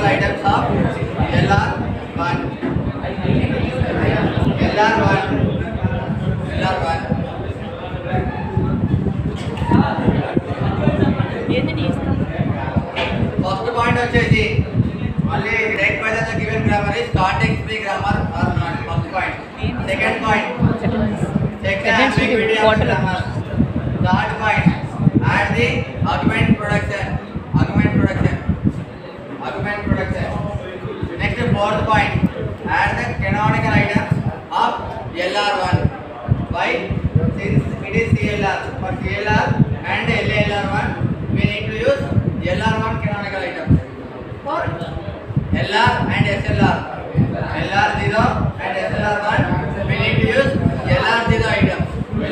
canonical items of LR1. LR1. LR1. First point వచ్చేసి మళ్ళీ direct by the given grammar is context free grammar or not. First point. Second point. Check the ambiguity of grammar. Third point. Add the argument production. Next, fourth point. Add the canonical items of LR1. Why? Since it is CLR. For CLR and LR1, we need to use LR1 canonical items. For LR and SLR. LR0 and SLR1, we need to use LR0 items.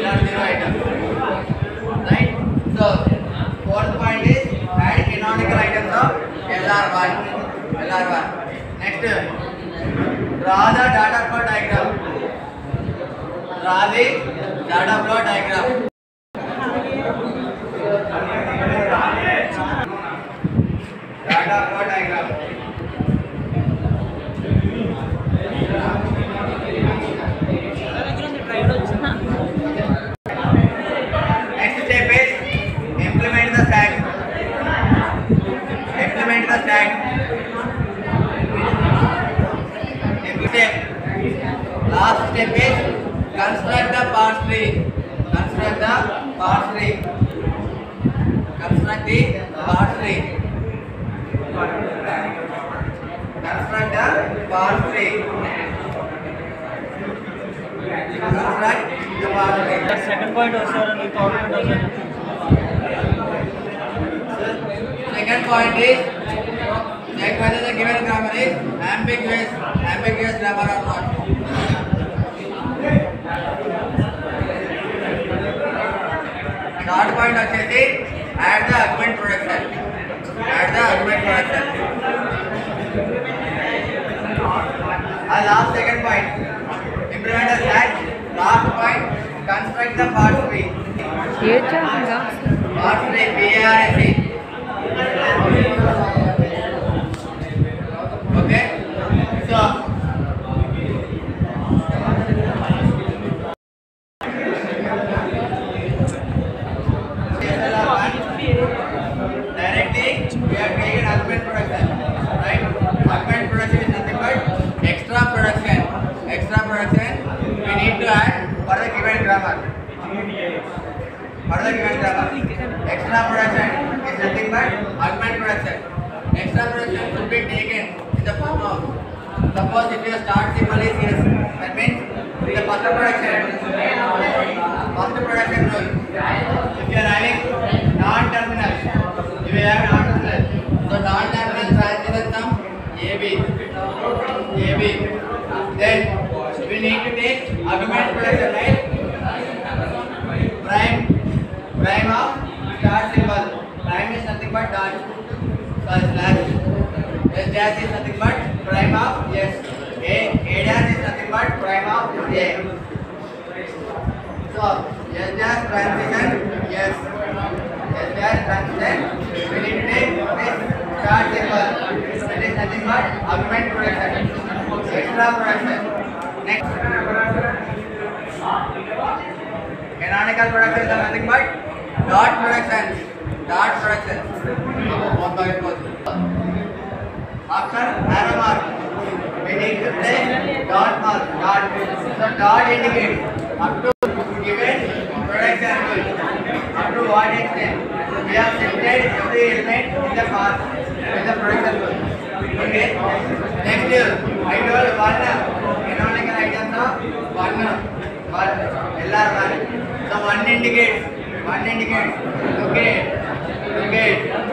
Right? So, fourth point is add canonical items of LR1. Next, draw the data flow diagram. Data flow diagram. Next step is implement the stack. Last step is construct the parse tree. Construct the parse tree. Construct the parse tree. The second point also and the third point also. Second point is check whether the given grammar is ambiguous grammar or not. Third point వచ్చేసి add the argument production. Last second point, implement the stack. Last point, construct the parse tree. Parse tree, PARSE. Okay, so directly we are taking argument production, right? Argument production is nothing but extra production we need to add for the given grammar. Extra production is nothing but argument production. Extra production should be taken in the form of, suppose if your start symbol is yes, that means the first production rule. If you are having non-terminal, so non-terminal transition sum AB. Then we need to take argument production, right? Prime of start symbol. Prime is nothing but dot. Slash. S dash is nothing but prime of yes. A dash is nothing but prime of A. So S dash transition yes. We need to take this start symbol. It is nothing but argument production. Extra production. Next. Canonical production is nothing but dot production. After arrow mark, we need to place dot mark. So dot indicates up to given production rule. Up to what extent? We have shifted every element in the path with the production rule. Okay. Next, I told one canonical items of one LR1. So one indicates. Okay.